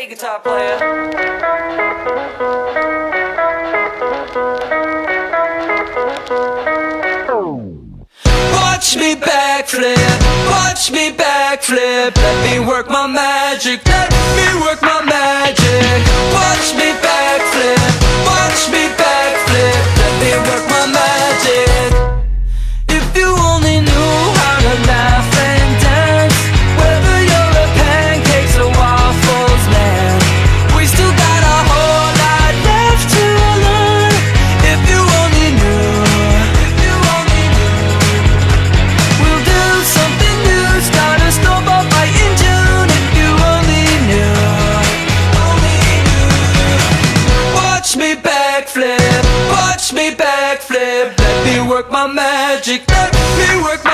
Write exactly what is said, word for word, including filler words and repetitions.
Hey, guitar player. Watch me backflip, watch me backflip. Let me work my magic, let me work my magic. Watch me backflip, watch me backflip. Let me work my magic. If you only knew how to laugh and dance, whether you're a pancakes or waffles man, we still got a whole lot left to learn. If you only knew, if you only knew, we'll do something new, start a snowball fight in June. If you only knew, only knew. Watch me backflip, watch me backflip. Let me work my magic, let me work